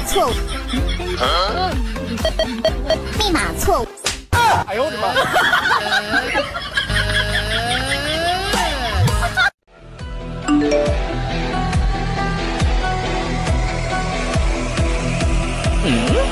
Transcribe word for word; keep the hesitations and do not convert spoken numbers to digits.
错误，密码错误。 哎呦我的妈！嗯。